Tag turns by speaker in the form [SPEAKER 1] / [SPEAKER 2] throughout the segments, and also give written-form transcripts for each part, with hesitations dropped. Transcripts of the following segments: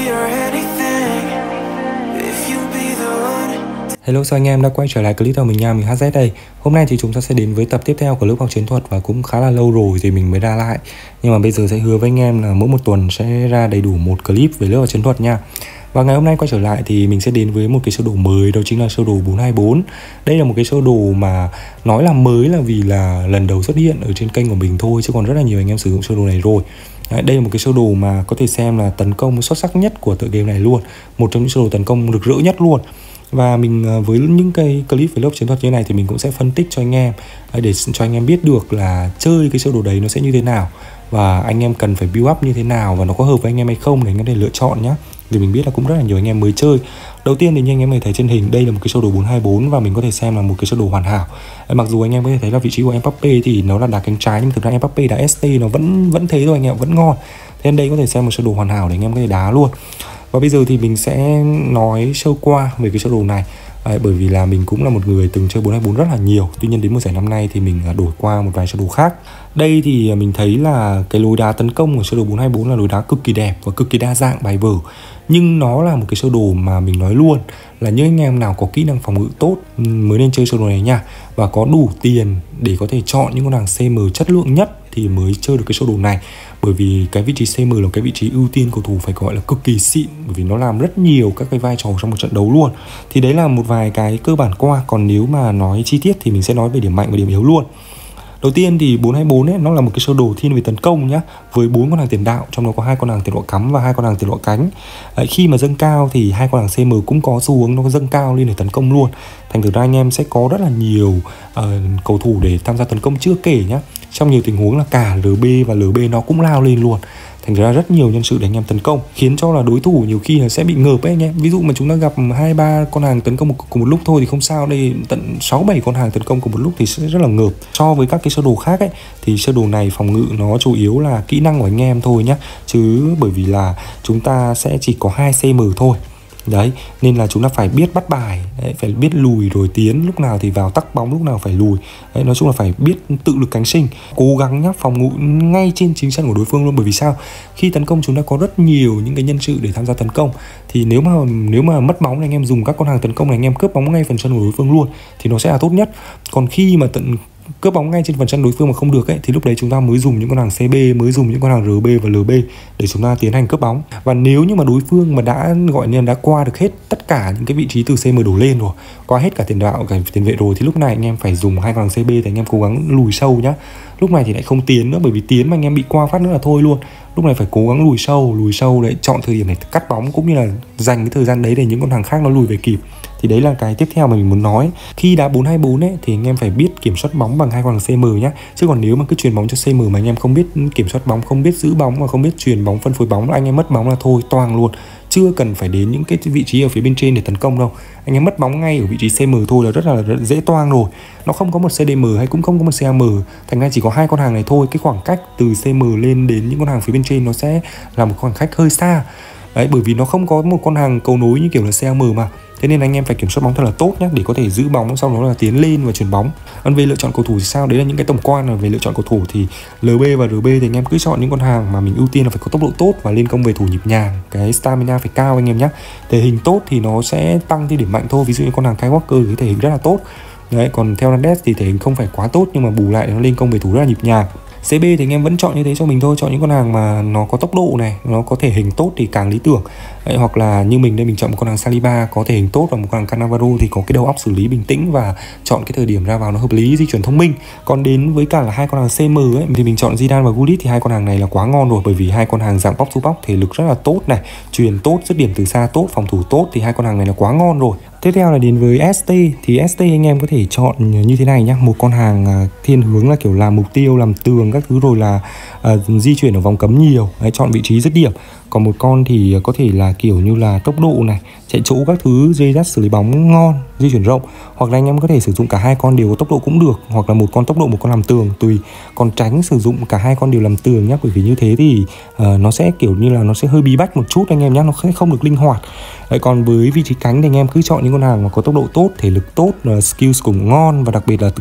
[SPEAKER 1] or anything if you be the one.
[SPEAKER 2] Hello, chào anh em đã quay trở lại clip của mình nha, mình HZ đây. Hôm nay thì chúng ta sẽ đến với tập tiếp theo của lớp học chiến thuật và cũng khá là lâu rồi thì mình mới ra lại. Nhưng mà bây giờ sẽ hứa với anh em là mỗi một tuần sẽ ra đầy đủ một clip về lớp học chiến thuật nha. Và ngày hôm nay quay trở lại thì mình sẽ đến với một cái sơ đồ mới, đó chính là sơ đồ 424. Đây là một cái sơ đồ mà nói là mới là vì là lần đầu xuất hiện ở trên kênh của mình thôi, chứ còn rất là nhiều anh em sử dụng sơ đồ này rồi. Đây là một cái sơ đồ mà có thể xem là tấn công xuất sắc nhất của tựa game này luôn, một trong những sơ đồ tấn công rực rỡ nhất luôn. Và mình với những cái clip về lớp chiến thuật như này thì mình cũng sẽ phân tích cho anh em để cho anh em biết được là chơi cái sơ đồ đấy nó sẽ như thế nào và anh em cần phải build up như thế nào và nó có hợp với anh em hay không để anh em có thể lựa chọn nhé. Vì mình biết là cũng rất là nhiều anh em mới chơi. Đầu tiên thì như anh em có thể thấy trên hình, đây là một cái sơ đồ 424 và mình có thể xem là một cái sơ đồ hoàn hảo. Mặc dù anh em có thể thấy là vị trí của Mbappe thì nó là đá cánh trái, nhưng thực ra Mbappe đá ST nó vẫn thế thôi anh em, vẫn ngon. Thế nên đây có thể xem một sơ đồ hoàn hảo để anh em có thể đá luôn. Và bây giờ thì mình sẽ nói sơ qua về cái sơ đồ này. Bởi vì là mình cũng là một người từng chơi 424 rất là nhiều. Tuy nhiên đến mùa giải năm nay thì mình đổi qua một vài sơ đồ khác. Đây thì mình thấy là cái lối đá tấn công của sơ đồ 424 là lối đá cực kỳ đẹp và cực kỳ đa dạng bài vở. Nhưng nó là một cái sơ đồ mà mình nói luôn là những anh em nào có kỹ năng phòng ngự tốt mới nên chơi sơ đồ này nha. Và có đủ tiền để có thể chọn những con hàng CM chất lượng nhất thì mới chơi được cái sơ đồ này. Bởi vì cái vị trí CM là cái vị trí ưu tiên cầu thủ phải gọi là cực kỳ xịn, bởi vì nó làm rất nhiều các cái vai trò trong một trận đấu luôn. Thì đấy là một vài cái cơ bản qua. Còn nếu mà nói chi tiết thì mình sẽ nói về điểm mạnh và điểm yếu luôn. Đầu tiên thì 424 ấy, nó là một cái sơ đồ thiên về tấn công nhá, với 4 con hàng tiền đạo, trong đó có 2 con hàng tiền đạo cắm và 2 con hàng tiền đạo cánh. Khi mà dâng cao thì 2 con hàng CM cũng có xu hướng nó có dâng cao lên để tấn công luôn. Thành thử ra anh em sẽ có rất là nhiều cầu thủ để tham gia tấn công, chưa kể nhá, trong nhiều tình huống là cả LB và LB nó cũng lao lên luôn. Thành ra rất nhiều nhân sự để anh em tấn công, khiến cho là đối thủ nhiều khi là sẽ bị ngợp ấy anh em. Ví dụ mà chúng ta gặp 2-3 con hàng tấn công cùng một lúc thôi thì không sao, đây tận 6-7 con hàng tấn công cùng một lúc thì sẽ rất là ngợp. So với các cái sơ đồ khác ấy thì sơ đồ này phòng ngự nó chủ yếu là kỹ năng của anh em thôi nhá, chứ bởi vì là chúng ta sẽ chỉ có 2 CM thôi. Đấy, nên là chúng ta phải biết bắt bài, đấy, phải biết lùi rồi tiến, lúc nào thì vào tắc bóng, lúc nào phải lùi. Đấy, nói chung là phải biết tự lực cánh sinh, cố gắng nhá, phòng ngự ngay trên chính sân của đối phương luôn. Bởi vì sao? Khi tấn công chúng ta có rất nhiều những cái nhân sự để tham gia tấn công. Thì nếu mà mất bóng thì anh em dùng các con hàng tấn công này, anh em cướp bóng ngay phần sân của đối phương luôn thì nó sẽ là tốt nhất. Còn khi mà cướp bóng ngay trên phần sân đối phương mà không được ấy, thì lúc đấy chúng ta mới dùng những con hàng CB, mới dùng những con hàng RB và LB để chúng ta tiến hành cướp bóng. Và nếu như mà đối phương mà đã gọi là đã qua được hết tất cả những cái vị trí từ CM đổ lên rồi, qua hết cả tiền đạo cả tiền vệ rồi, thì lúc này anh em phải dùng 2 con hàng CB thì anh em cố gắng lùi sâu nhá. Lúc này thì lại không tiến nữa, bởi vì tiến mà anh em bị qua phát nữa là thôi luôn. Lúc này phải cố gắng lùi sâu để chọn thời điểm để cắt bóng, cũng như là dành cái thời gian đấy để những con hàng khác nó lùi về kịp. Thì đấy là cái tiếp theo mà mình muốn nói. Khi đá 424 ấy thì anh em phải biết kiểm soát bóng bằng 2 con hàng CM nhá. Chứ còn nếu mà cứ chuyền bóng cho CM mà anh em không biết kiểm soát bóng, không biết giữ bóng và không biết chuyền bóng, phân phối bóng, anh em mất bóng là thôi toang luôn. Chưa cần phải đến những cái vị trí ở phía bên trên để tấn công đâu. Anh em mất bóng ngay ở vị trí CM thôi là rất là dễ toang rồi. Nó không có một CDM hay cũng không có một CAM, thành ra chỉ có 2 con hàng này thôi. Cái khoảng cách từ CM lên đến những con hàng phía bên trên nó sẽ là một khoảng cách hơi xa. Đấy, bởi vì nó không có một con hàng cầu nối như kiểu là CAM mà. Thế nên anh em phải kiểm soát bóng thật là tốt nhé, để có thể giữ bóng, sau đó là tiến lên và chuyền bóng. Còn về lựa chọn cầu thủ thì sao? Đấy là những cái tổng quan. Là về lựa chọn cầu thủ thì LB và RB thì anh em cứ chọn những con hàng mà mình ưu tiên là phải có tốc độ tốt và lên công về thủ nhịp nhàng, cái stamina phải cao anh em nhé. Thể hình tốt thì nó sẽ tăng thêm điểm mạnh thôi. Ví dụ như con hàng Kyle Walker thì thể hình rất là tốt. Đấy, còn theo Hernandez thì thể hình không phải quá tốt nhưng mà bù lại nó lên công về thủ rất là nhịp nhàng. CB thì anh em vẫn chọn như thế cho mình thôi, chọn những con hàng mà nó có tốc độ này, nó có thể hình tốt thì càng lý tưởng. Đấy, hoặc là như mình đây, mình chọn một con hàng Saliba có thể hình tốt và một con hàng Cannavaro thì có cái đầu óc xử lý bình tĩnh và chọn cái thời điểm ra vào nó hợp lý, di chuyển thông minh. Còn đến với cả là 2 con hàng CM ấy thì mình chọn Zidane và Gullit, thì 2 con hàng này là quá ngon rồi, bởi vì 2 con hàng dạng box to box, thể lực rất là tốt này, truyền tốt, dứt điểm từ xa tốt, phòng thủ tốt, thì 2 con hàng này là quá ngon rồi. Tiếp theo là đến với ST. Thì ST anh em có thể chọn như thế này nhá. Một con hàng thiên hướng là kiểu làm mục tiêu, làm tường các thứ, rồi là di chuyển ở vòng cấm nhiều. Đấy, chọn vị trí dứt điểm. Còn một con thì có thể là kiểu như là tốc độ này, chạy chỗ các thứ, dây dắt xử lý bóng ngon, di chuyển rộng. Hoặc là anh em có thể sử dụng cả 2 con đều có tốc độ cũng được, hoặc là một con tốc độ, một con làm tường, tùy. Còn tránh sử dụng cả 2 con đều làm tường nhá, bởi vì như thế thì nó sẽ kiểu như là nó sẽ hơi bí bách một chút anh em nhá, nó sẽ không được linh hoạt. Đấy, còn với vị trí cánh thì anh em cứ chọn những con hàng mà có tốc độ tốt, thể lực tốt, skills cũng ngon, và đặc biệt là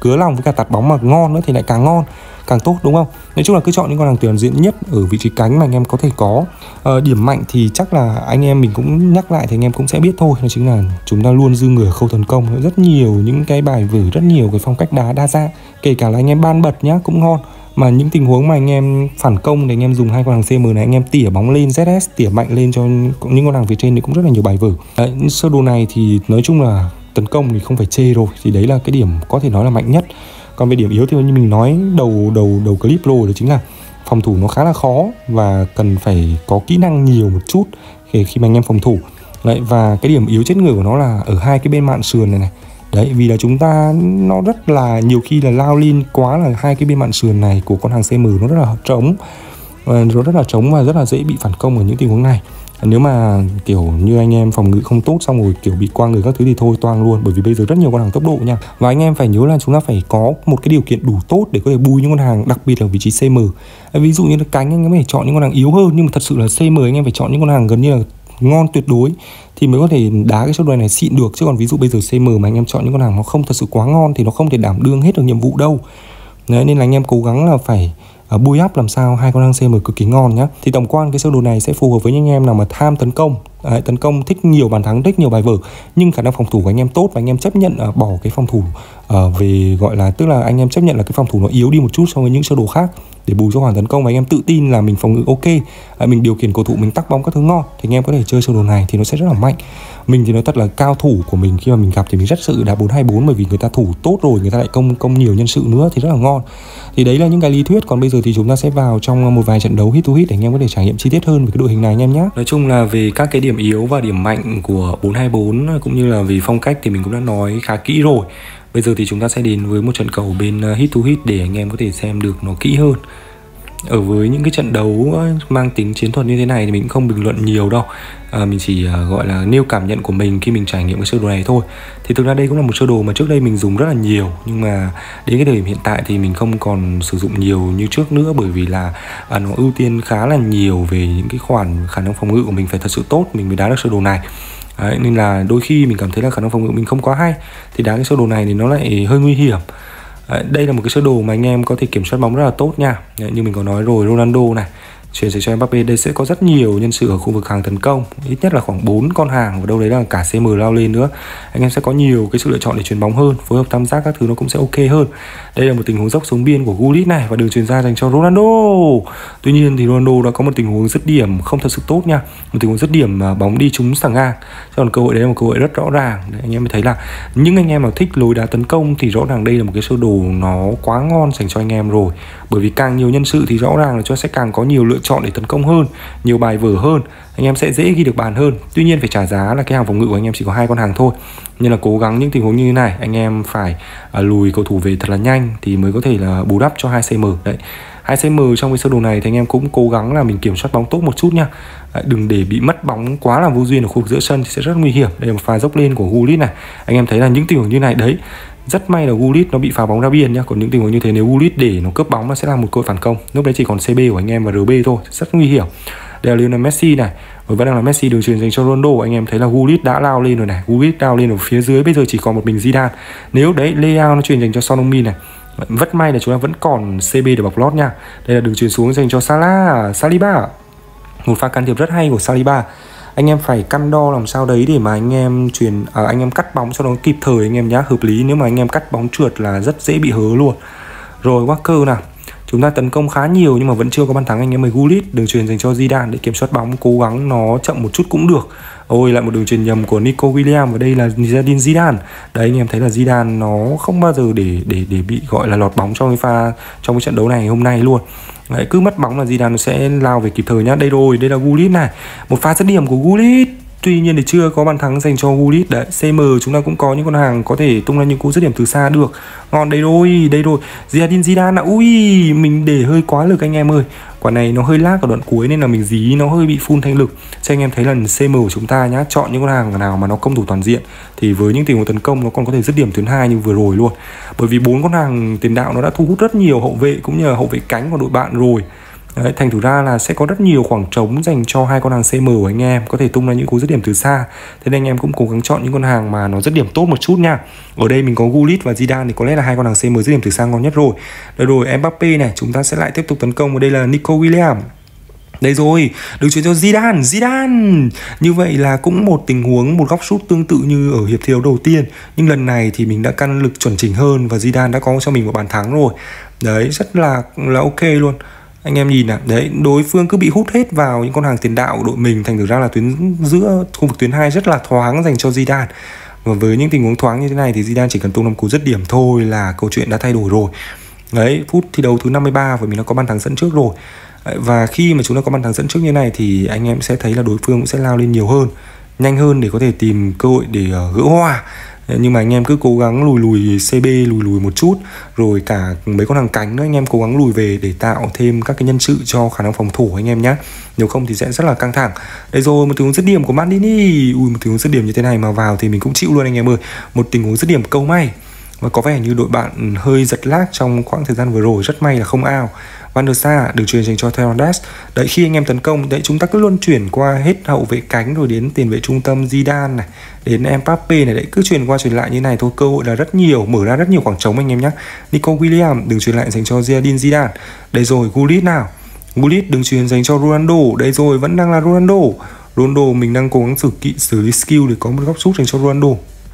[SPEAKER 2] cứa lòng với cả tạt bóng mà ngon nữa thì lại càng ngon, càng tốt, đúng không? Nói chung là cứ chọn những con hàng toàn diện nhất ở vị trí cánh mà anh em có thể có. Điểm mạnh thì chắc là anh em mình cũng nhắc lại thì anh em cũng sẽ biết thôi, đó chính là chúng ta luôn dư người ở khâu tấn công, rất nhiều những cái bài vở, rất nhiều cái phong cách đá đa dạng, kể cả là anh em ban bật nhá cũng ngon. Mà những tình huống mà anh em phản công thì anh em dùng hai con hàng CM này, anh em tỉa bóng lên ZS, tỉa mạnh lên cho những con hàng phía trên thì cũng rất là nhiều bài vở. Đấy, sơ đồ này thì nói chung là tấn công thì không phải chê rồi, thì đấy là cái điểm có thể nói là mạnh nhất. Còn về điểm yếu thì như mình nói đầu clip rồi, đó chính là phòng thủ nó khá là khó và cần phải có kỹ năng nhiều một chút khi mà anh em phòng thủ. Đấy, và cái điểm yếu chết người của nó là ở hai cái bên mạn sườn này. Đấy, vì là chúng ta nó rất là nhiều khi là lao lên quá, là hai cái bên mạn sườn này của con hàng CM nó rất là trống, và rất là dễ bị phản công ở những tình huống này. Nếu mà kiểu như anh em phòng ngự không tốt xong rồi kiểu bị qua người các thứ thì thôi toang luôn, bởi vì bây giờ rất nhiều con hàng tốc độ nha. Và anh em phải nhớ là chúng ta phải có một cái điều kiện đủ tốt để có thể bui những con hàng, đặc biệt là vị trí CM. Ví dụ như là cánh anh em phải chọn những con hàng yếu hơn, nhưng mà thật sự là CM anh em phải chọn những con hàng gần như là ngon tuyệt đối thì mới có thể đá cái sơ đồ này xịn được. Chứ còn ví dụ bây giờ CM mà anh em chọn những con hàng nó không thật sự quá ngon thì nó không thể đảm đương hết được nhiệm vụ đâu. Đấy, nên là anh em cố gắng là phải bui up làm sao hai con hàng CM cực kỳ ngon nhá. Thì tổng quan cái sơ đồ này sẽ phù hợp với những anh em nào mà tham tấn công. Đấy, tấn công thích nhiều bàn thắng, thích nhiều bài vở, nhưng khả năng phòng thủ của anh em tốt và anh em chấp nhận bỏ cái phòng thủ về gọi là, tức là anh em chấp nhận là cái phòng thủ nó yếu đi một chút so với những sơ đồ khác để bù cho hoàn tấn công, và anh em tự tin là mình phòng ngự ok, mình điều khiển cầu thủ, mình tắc bóng các thứ ngon thì anh em có thể chơi sơ đồ này thì nó sẽ rất là mạnh. Mình thì nói thật là cao thủ của mình khi mà mình gặp thì mình rất sự đá 4-2-4, bởi vì người ta thủ tốt rồi, người ta lại công nhiều nhân sự nữa thì rất là ngon. Thì đấy là những cái lý thuyết, còn bây giờ thì chúng ta sẽ vào trong một vài trận đấu hit to hit để anh em có thể trải nghiệm chi tiết hơn về cái đội hình này anh em nhé. Nói chung là về các cái điểm yếu và điểm mạnh của 4-2-4 cũng như là về phong cách thì mình cũng đã nói khá kỹ rồi. Bây giờ thì chúng ta sẽ đến với một trận cầu bên hit to hit để anh em có thể xem được nó kỹ hơn. Ở với những cái trận đấu mang tính chiến thuật như thế này thì mình cũng không bình luận nhiều đâu, mình chỉ gọi là nêu cảm nhận của mình khi mình trải nghiệm cái sơ đồ này thôi. Thì thực ra đây cũng là một sơ đồ mà trước đây mình dùng rất là nhiều, nhưng mà đến cái thời điểm hiện tại thì mình không còn sử dụng nhiều như trước nữa, bởi vì là nó ưu tiên khá là nhiều về những cái khoản khả năng phòng ngự của mình phải thật sự tốt mình mới đá được sơ đồ này. Đấy, nên là đôi khi mình cảm thấy là khả năng phòng ngự mình không quá hay thì đá cái sơ đồ này thì nó lại hơi nguy hiểm. Đây là một cái sơ đồ mà anh em có thể kiểm soát bóng rất là tốt nha. Như mình có nói rồi, Ronaldo này chuyển về cho Mbappe, đây sẽ có rất nhiều nhân sự ở khu vực hàng tấn công, ít nhất là khoảng 4 con hàng, và đâu đấy là cả CM lao lên nữa. Anh em sẽ có nhiều cái sự lựa chọn để chuyền bóng hơn, phối hợp tam giác các thứ nó cũng sẽ ok hơn. Đây là một tình huống dốc xuống biên của Gullit này và đường chuyền ra dành cho Ronaldo. Tuy nhiên thì Ronaldo đã có một tình huống dứt điểm không thật sự tốt nha, một tình huống dứt điểm mà bóng đi trúng sàng ngang. Còn cơ hội đấy là một cơ hội rất rõ ràng. Đấy, anh em mới thấy là những anh em nào thích lối đá tấn công thì rõ ràng đây là một cái sơ đồ nó quá ngon dành cho anh em rồi, bởi vì càng nhiều nhân sự thì rõ ràng là cho sẽ càng có nhiều lựa chọn để tấn công hơn, nhiều bài vở hơn, anh em sẽ dễ ghi được bàn hơn. Tuy nhiên phải trả giá là cái hàng phòng ngự của anh em chỉ có 2 con hàng thôi, nên là cố gắng những tình huống như thế này anh em phải lùi cầu thủ về thật là nhanh thì mới có thể là bù đắp cho 2cm. Đấy, 2cm trong cái sơ đồ này thì anh em cũng cố gắng là mình kiểm soát bóng tốt một chút nha. Đừng để bị mất bóng quá là vô duyên ở khu vực giữa sân thì sẽ rất nguy hiểm. Đây là một pha dốc lên của Gullit này. Anh em thấy là những tình huống như này đấy, rất may là Gullit nó bị phá bóng ra biên nhá. Còn những tình huống như thế nếu Gullit để nó cướp bóng nó sẽ là một cơ hội phản công. Lúc đấy chỉ còn CB của anh em và RB thôi, rất nguy hiểm. Đây là Lionel Messi này, và vẫn đang là Messi, đường chuyền dành cho Ronaldo. Anh em thấy là Gullit đã lao lên rồi này, Gullit lao lên ở phía dưới, bây giờ chỉ còn một mình Zidane. Nếu đấy Leao nó chuyền dành cho Son Heung-min này, rất may là chúng ta vẫn còn CB để bọc lót nha. Đây là đường chuyền xuống dành cho Saliba. Một pha can thiệp rất hay của Saliba. Anh em phải căn đo làm sao đấy để mà anh em anh em cắt bóng cho nó kịp thời anh em nhá, hợp lý. Nếu mà anh em cắt bóng trượt là rất dễ bị hớ luôn. Rồi Walker nào, chúng ta tấn công khá nhiều nhưng mà vẫn chưa có bàn thắng. Anh em mới Gullit, đường chuyền dành cho Zidane để kiểm soát bóng, cố gắng nó chậm một chút cũng được. Ôi, lại một đường chuyền nhầm của Nico Williams, và đây là Zinedine Zidane. Đấy, anh em thấy là Zidane nó không bao giờ để bị gọi là lọt bóng trong cái pha, trong cái trận đấu này hôm nay luôn. Đấy, cứ mất bóng là Zidane sẽ lao về kịp thời nhá. Đây rồi, đây là Gullit này, một pha dứt điểm của Gullit. Tuy nhiên thì chưa có bàn thắng dành cho Gullit. Đấy, CM chúng ta cũng có những con hàng có thể tung ra những cú dứt điểm từ xa được. Ngon, đây rồi. Zinedine Zidane ạ. Ui, mình để hơi quá lực anh em ơi. Quả này nó hơi lag ở đoạn cuối nên là mình dí nó hơi bị full thanh lực. Cho anh em thấy là CM của chúng ta nhá, chọn những con hàng nào mà nó công thủ toàn diện thì với những tình huống tấn công nó còn có thể dứt điểm tuyến 2 như vừa rồi luôn. Bởi vì 4 con hàng tiền đạo nó đã thu hút rất nhiều hậu vệ cũng như là hậu vệ cánh của đội bạn rồi. Đấy, thành thử ra là sẽ có rất nhiều khoảng trống dành cho hai con hàng CM của anh em có thể tung ra những cú dứt điểm từ xa. Thế nên anh em cũng cố gắng chọn những con hàng mà nó dứt điểm tốt một chút nha. Ở đây mình có Gullit và Zidane thì có lẽ là hai con hàng CM dứt điểm từ xa ngon nhất rồi. Đây rồi Mbappe này, chúng ta sẽ lại tiếp tục tấn công. Ở đây là Nico Williams. Đây rồi, được chuyển cho Zidane. Như vậy là cũng một tình huống, một góc sút tương tự như ở hiệp thi đấu đầu tiên. Nhưng lần này thì mình đã căn lực chuẩn chỉnh hơn và Zidane đã có cho mình một bàn thắng rồi. Đấy, rất là ok luôn. Anh em nhìn đấy, đối phương cứ bị hút hết vào những con hàng tiền đạo của đội mình, thành thử ra là tuyến giữa khu vực tuyến 2 rất là thoáng dành cho Zidane. Và với những tình huống thoáng như thế này thì Zidane chỉ cần tung 5 cú dứt điểm thôi là câu chuyện đã thay đổi rồi. Đấy, phút thi đấu thứ 53 và mình đã có bàn thắng dẫn trước rồi. Và khi mà chúng ta có bàn thắng dẫn trước như này thì anh em sẽ thấy là đối phương cũng sẽ lao lên nhiều hơn, nhanh hơn để có thể tìm cơ hội để gỡ hòa. Nhưng mà anh em cứ cố gắng lùi CB, lùi một chút. Rồi cả mấy con hàng cánh nữa anh em cố gắng lùi về để tạo thêm các cái nhân sự cho khả năng phòng thủ anh em nhé. Nếu không thì sẽ rất là căng thẳng. Đây rồi, một tình huống dứt điểm của Maldini. Một tình huống dứt điểm như thế này mà vào thì mình cũng chịu luôn anh em ơi. Một tình huống dứt điểm câu may. Và có vẻ như đội bạn hơi giật lag trong khoảng thời gian vừa rồi, rất may là không out. Van der Sar được truyền dành cho Fernandes. Đấy, khi anh em tấn công, đấy chúng ta cứ luôn chuyển qua hết hậu vệ cánh rồi đến tiền vệ trung tâm Zidane này, đến Mbappe này, đấy cứ chuyển qua chuyển lại như này thôi, cơ hội là rất nhiều, mở ra rất nhiều khoảng trống anh em nhé. Nico Williams được truyền lại dành cho Zinedine Zidane. Đây rồi, Gullit nào. Gullit được truyền dành cho Ronaldo. Đây rồi, vẫn đang là Ronaldo. Ronaldo mình đang cố gắng xử lý skill để có một góc sút dành cho Ronaldo.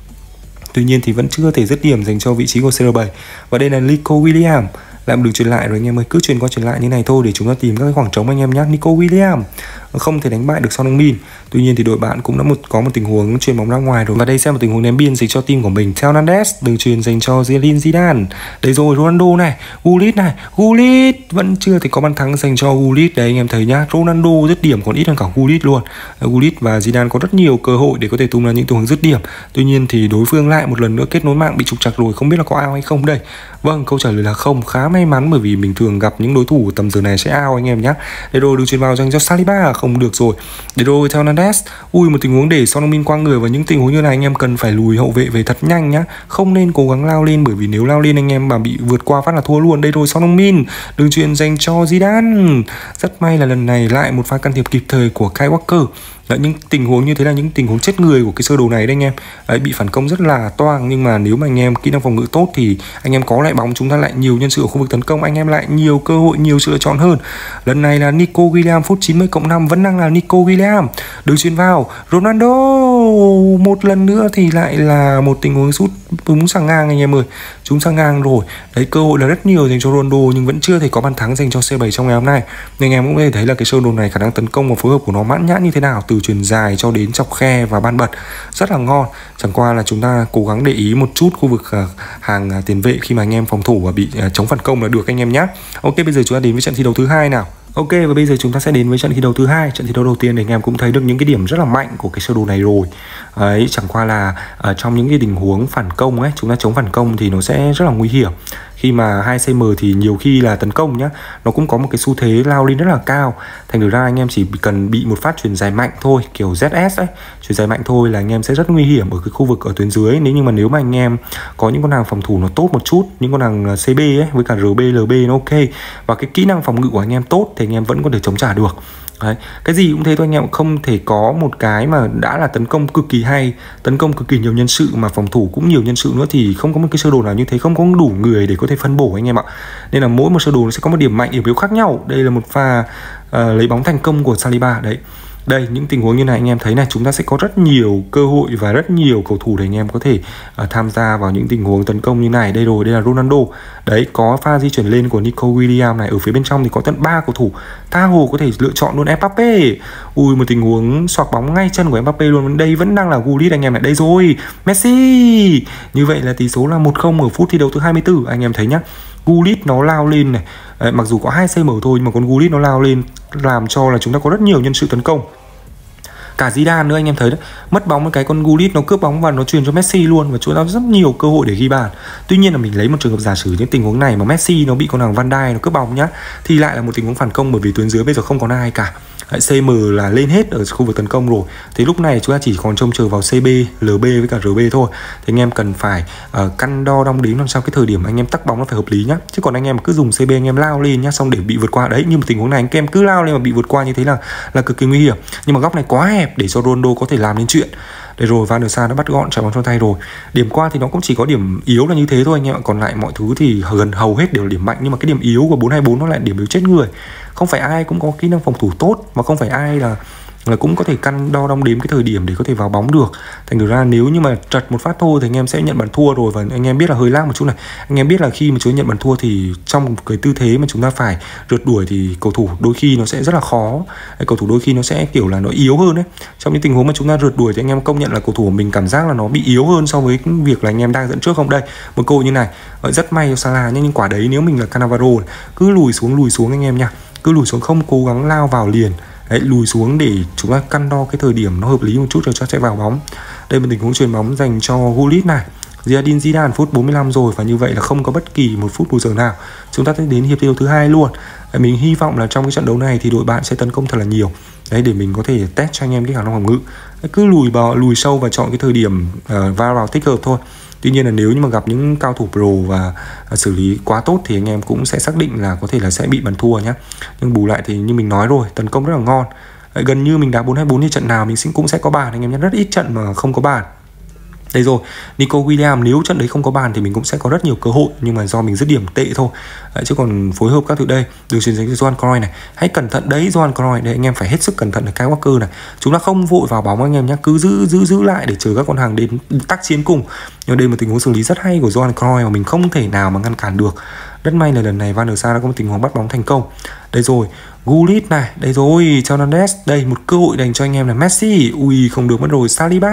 [SPEAKER 2] Tuy nhiên thì vẫn chưa thể dứt điểm dành cho vị trí của CR7. Và đây là Nico Williams. Lại một đường truyền lại rồi anh em ơi, cứ truyền qua truyền lại như này thôi để chúng ta tìm các cái khoảng trống anh em nhé. Nico Williams không thể đánh bại được Son Heung-min. Tuy nhiên thì đội bạn cũng đã có một tình huống chuyền bóng ra ngoài rồi. Và đây sẽ là một tình huống ném biên dành cho team của mình. Fernandes đường truyền dành cho Zinedine Zidane. Đây rồi, Ronaldo này, Gullit này, Gullit vẫn chưa thể có bàn thắng dành cho Gullit. Đấy anh em thấy nhá, Ronaldo dứt điểm còn ít hơn cả Gullit luôn. Gullit và Zidane có rất nhiều cơ hội để có thể tung ra những tình huống dứt điểm. Tuy nhiên thì đối phương lại một lần nữa kết nối mạng bị trục trặc rồi, không biết là có out hay không đây. Vâng, câu trả lời là không, khá may mắn bởi vì mình thường gặp những đối thủ tầm giờ này sẽ out anh em nhé. Đây rồi, đường truyền vào dành cho Saliba, không được rồi. Để rồi Fernandes. Một tình huống để Son Heung-min qua người, và những tình huống như này anh em cần phải lùi hậu vệ về thật nhanh nhá. Không nên cố gắng lao lên, bởi vì nếu lao lên anh em mà bị vượt qua phát là thua luôn. Đây rồi, Son Heung-min đường truyền dành cho Zidane. Rất may là lần này lại một pha can thiệp kịp thời của Kyle Walker. Đấy, những tình huống như thế là những tình huống chết người của cái sơ đồ này đấy anh em. Đấy, bị phản công rất là toang, nhưng mà nếu mà anh em kỹ năng phòng ngự tốt thì anh em có lại bóng, chúng ta lại nhiều nhân sự ở khu vực tấn công, anh em lại nhiều cơ hội, nhiều sự lựa chọn hơn. Lần này là Nico Williams, phút 90+5 vẫn đang là Nico Williams. Đường truyền vào Ronaldo, một lần nữa thì lại là một tình huống sút đúng sang ngang anh em ơi. Chúng sang ngang rồi. Đấy, cơ hội là rất nhiều dành cho Ronaldo nhưng vẫn chưa thể có bàn thắng dành cho C7 trong ngày hôm nay. Nên anh em cũng có thể thấy là cái sơ đồ này khả năng tấn công và phối hợp của nó mãn nhãn như thế nào, từ chuyền dài cho đến chọc khe và ban bật rất là ngon. Chẳng qua là chúng ta cố gắng để ý một chút khu vực hàng tiền vệ khi mà anh em phòng thủ và bị chống phản công là được anh em nhé. Ok, bây giờ chúng ta đến với trận thi đấu thứ hai nào. Ok, và bây giờ chúng ta sẽ đến với trận thi đấu thứ hai. Trận thi đấu đầu tiên thì anh em cũng thấy được những cái điểm rất là mạnh của cái sơ đồ này rồi. Đấy, chẳng qua là trong những cái tình huống phản công ấy, chúng ta chống phản công thì nó sẽ rất là nguy hiểm. Khi mà 2cm thì nhiều khi là tấn công nhá, nó cũng có một cái xu thế lao lên rất là cao. Thành thử ra anh em chỉ cần bị một phát chuyền dài mạnh thôi, kiểu ZS ấy, chuyền dài mạnh thôi là anh em sẽ rất nguy hiểm ở cái khu vực ở tuyến dưới. Nếu mà anh em có những con hàng phòng thủ nó tốt một chút, những con hàng CB ấy với cả RB, LB nó ok, và cái kỹ năng phòng ngự của anh em tốt thì anh em vẫn có thể chống trả được. Đấy, cái gì cũng thế thôi anh em, không thể có một cái mà đã là tấn công cực kỳ hay, tấn công cực kỳ nhiều nhân sự mà phòng thủ cũng nhiều nhân sự nữa thì không có một cái sơ đồ nào như thế, không có đủ người để có thể phân bổ anh em ạ. Nên là mỗi một sơ đồ nó sẽ có một điểm mạnh, điểm yếu khác nhau. Đây là một pha lấy bóng thành công của Saliba đấy. Đây, những tình huống như này anh em thấy này, chúng ta sẽ có rất nhiều cơ hội và rất nhiều cầu thủ để anh em có thể tham gia vào những tình huống tấn công như này. Đây rồi, đây là Ronaldo. Đấy, có pha di chuyển lên của Nico Williams này, ở phía bên trong thì có tận 3 cầu thủ. Tha hồ có thể lựa chọn luôn Mbappe. Một tình huống xoạc bóng ngay chân của Mbappe luôn. Đây vẫn đang là Gullit anh em này. Đây rồi, Messi. Như vậy là tỷ số là 1-0 ở phút thi đấu thứ 24 anh em thấy nhá. Gullit nó lao lên này. Đấy, mặc dù có 2cm thôi nhưng mà con Gullit nó lao lên làm cho là chúng ta có rất nhiều nhân sự tấn công. Cả Zidane nữa anh em thấy đấy, mất bóng một cái con Gullit nó cướp bóng và nó truyền cho Messi luôn, và chúng ta rất nhiều cơ hội để ghi bàn. Tuy nhiên là mình lấy một trường hợp giả sử những tình huống này mà Messi nó bị con hàng Van Dijk nó cướp bóng nhá, thì lại là một tình huống phản công, bởi vì tuyến dưới bây giờ không còn ai cả. CM là lên hết ở khu vực tấn công rồi. Thì lúc này chúng ta chỉ còn trông chờ vào CB, LB với cả RB thôi. Thì anh em cần phải căn đo đong đếm làm sao cái thời điểm anh em tắc bóng nó phải hợp lý nhá. Chứ còn anh em cứ dùng CB anh em lao lên nhá, xong để bị vượt qua đấy, nhưng mà tình huống này anh em cứ lao lên mà bị vượt qua như thế là cực kỳ nguy hiểm. Nhưng mà góc này quá hẹp để cho Ronaldo có thể làm nên chuyện. Đây rồi, Van der Sar đã bắt gọn trái bóng trong tay rồi. Điểm qua thì nó cũng chỉ có điểm yếu là như thế thôi anh em ạ. Còn lại mọi thứ thì gần hầu hết đều là điểm mạnh. Nhưng mà cái điểm yếu của 4-2-4 nó lại điểm yếu chết người. Không phải ai cũng có kỹ năng phòng thủ tốt, mà không phải ai là cũng có thể căn đo đong đếm cái thời điểm để có thể vào bóng được. Thành ra nếu như mà trật một phát thôi thì anh em sẽ nhận bàn thua rồi. Và anh em biết là hơi lag một chút này. Anh em biết là khi mà chúng ta nhận bàn thua thì trong cái tư thế mà chúng ta phải rượt đuổi thì cầu thủ đôi khi nó sẽ rất là khó. Cầu thủ đôi khi nó sẽ kiểu là nó yếu hơn đấy. Trong những tình huống mà chúng ta rượt đuổi thì anh em công nhận là cầu thủ của mình cảm giác là nó bị yếu hơn so với việc là anh em đang dẫn trước không. Đây, một cơ hội như này rất may cho Salah, nhưng quả đấy nếu mình là Cannavaro cứ lùi xuống anh em nha. Cứ lùi xuống, không cố gắng lao vào liền. Đấy, lùi xuống để chúng ta căn đo cái thời điểm nó hợp lý một chút rồi cho sẽ vào bóng. Đây là một tình huống chuyền bóng dành cho Gullit này. Zinedine Zidane phút 45 rồi, và như vậy là không có bất kỳ một phút bù giờ nào. Chúng ta sẽ đến hiệp thi đấu thứ 2 luôn. Mình hy vọng là trong cái trận đấu này thì đội bạn sẽ tấn công thật là nhiều. Đấy, để mình có thể test cho anh em cái khả năng phòng ngự. Cứ lùi sâu và chọn cái thời điểm vào thích hợp thôi. Tuy nhiên là nếu như mà gặp những cao thủ pro và xử lý quá tốt thì anh em cũng sẽ xác định là có thể là sẽ bị bàn thua nhé. Nhưng bù lại thì như mình nói rồi, tấn công rất là ngon. Gần như mình đá 4-2-4 thì trận nào mình cũng sẽ có bàn anh em nhé, rất ít trận mà không có bàn. Đây rồi, Nico Williams nếu trận đấy không có bàn thì mình cũng sẽ có rất nhiều cơ hội, nhưng mà do mình dứt điểm tệ thôi. Chứ còn phối hợp các thứ đây, đường chuyền dành cho Johan Cruyff này. Hãy cẩn thận đấy Johan Cruyff, đấy anh em phải hết sức cẩn thận ở Kyle Walker này. Chúng ta không vội vào bóng anh em nhé, cứ giữ lại để chờ các con hàng đến tác chiến cùng. Nhưng đây một tình huống xử lý rất hay của Johan Cruyff mà mình không thể nào mà ngăn cản được. Rất may là lần này Van der Sar đã có một tình huống bắt bóng thành công. Đây rồi, Gullit này, đây rồi, Fernandes, đây một cơ hội dành cho anh em là Messi. Ui, không được mất rồi,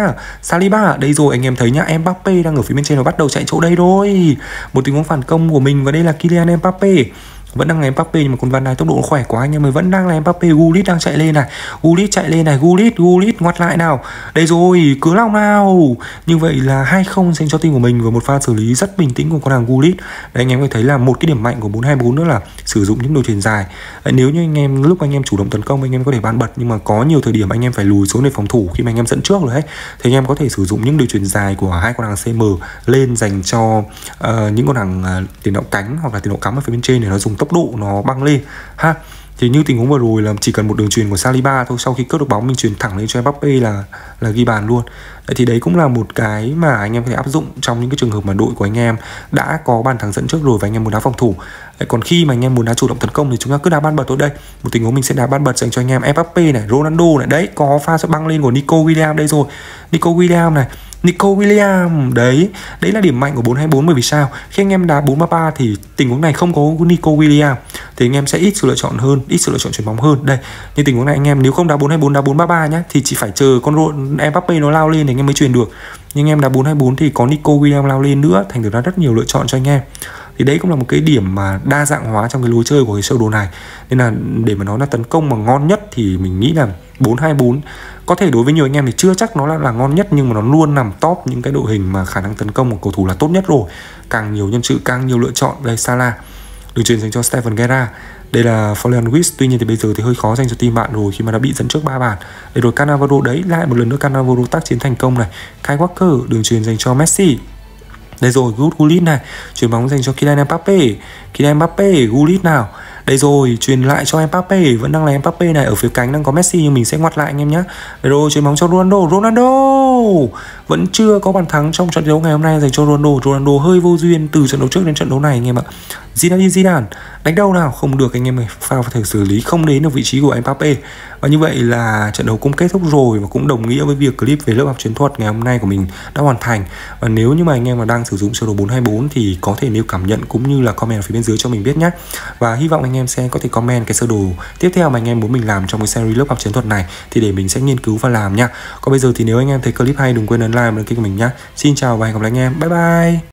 [SPEAKER 2] Saliba, đây rồi anh em thấy nhá, Mbappe đang ở phía bên trên và bắt đầu chạy chỗ đây rồi. Một tình huống phản công của mình và đây là Kylian Mbappe. Vẫn đang là Mbappe nhưng mà con Van Dijk tốc độ khỏe quá anh em ơi, vẫn đang là Mbappe. Gullit đang chạy lên này, Gullit ngoặt lại nào. Đây rồi, cứ lòng nào. Như vậy là 2-0 dành cho team của mình và một pha xử lý rất bình tĩnh của con hàng Gullit. Đấy, anh em có thấy là một cái điểm mạnh của 4-2-4 nữa là sử dụng những đường chuyền dài. Đấy, nếu như lúc anh em chủ động tấn công anh em có thể ban bật, nhưng mà có nhiều thời điểm anh em phải lùi xuống để phòng thủ khi mà anh em dẫn trước rồi ấy. Thì anh em có thể sử dụng những đường chuyền dài của hai con hàng CM lên dành cho những con hàng tiền đạo cánh hoặc là tiền đạo cắm ở phía bên trên để nó dùng tốc độ nó băng lên ha. Thì như tình huống vừa rồi là chỉ cần một đường chuyền của Saliba thôi, sau khi cướp được bóng mình chuyền thẳng lên cho Mbappe là ghi bàn luôn. Đấy, thì đấy cũng là một cái mà anh em có thể áp dụng trong những cái trường hợp mà đội của anh em đã có bàn thắng dẫn trước rồi và anh em muốn đá phòng thủ. Đấy, còn khi mà anh em muốn đá chủ động tấn công thì chúng ta cứ đá ban bật thôi. Đây một tình huống mình sẽ đá ban bật dành cho anh em Mbappe này, Ronaldo này. Đấy, có pha sẽ băng lên của Nico Williams. Đây rồi, Nico Williams đấy là điểm mạnh của 4-2-4. Bởi vì sao? Khi anh em đá 4-3-3 thì tình huống này không có Nico Williams thì anh em sẽ ít sự lựa chọn chuyền bóng hơn. Đây, như tình huống này anh em nếu không đá 4-2-4 đá 4-3-3 nhá thì chỉ phải chờ con Mbappe nó lao lên thì anh em mới chuyền được. Nhưng anh em đá 4-2-4 thì có Nico Williams lao lên nữa, thành ra rất nhiều lựa chọn cho anh em. Thì đấy cũng là một cái điểm mà đa dạng hóa trong cái lối chơi của cái sơ đồ này. Nên là để mà nói là tấn công mà ngon nhất thì mình nghĩ là 4-2-4. Có thể đối với nhiều anh em thì chưa chắc nó là ngon nhất, nhưng mà nó luôn nằm top những cái đội hình mà khả năng tấn công của cầu thủ là tốt nhất rồi. Càng nhiều nhân sự càng nhiều lựa chọn. Đây Salah, đường chuyền dành cho Steven Gerrard. Đây là Florian Wirtz. Tuy nhiên thì bây giờ thì hơi khó dành cho team bạn rồi khi mà đã bị dẫn trước 3 bàn. Đây rồi Cannavaro, đấy lại một lần nữa Cannavaro tác chiến thành công này. Kyle Walker, đường chuyền dành cho Messi. Đây rồi, Gullit này, chuyền bóng dành cho Kylian Mbappe, Gullit nào. Đây rồi, chuyền lại cho Mbappe, vẫn đang là Mbappe này, ở phía cánh đang có Messi nhưng mình sẽ ngoặt lại anh em nhé. Đây rồi, chuyền bóng cho Ronaldo. Vẫn chưa có bàn thắng trong trận đấu ngày hôm nay dành cho Ronaldo hơi vô duyên từ trận đấu trước đến trận đấu này anh em ạ. Zinedine Zidane đánh đâu nào, không được anh em ơi, pha phải xử lý không đến được vị trí của Mbappe. Và như vậy là trận đấu cũng kết thúc rồi và cũng đồng nghĩa với việc clip về lớp học chiến thuật ngày hôm nay của mình đã hoàn thành. Và nếu như mà anh em mà đang sử dụng sơ đồ 4-2-4 thì có thể nêu cảm nhận cũng như là comment ở phía bên dưới cho mình biết nhé. Và hy vọng anh em sẽ có thể comment cái sơ đồ tiếp theo mà anh em muốn mình làm trong cái series lớp học chiến thuật này thì để mình sẽ nghiên cứu và làm nha. Còn bây giờ thì nếu anh em thấy clip hay đừng quên ấn like và đăng ký của mình nhé. Xin chào và hẹn gặp lại anh em, bye bye.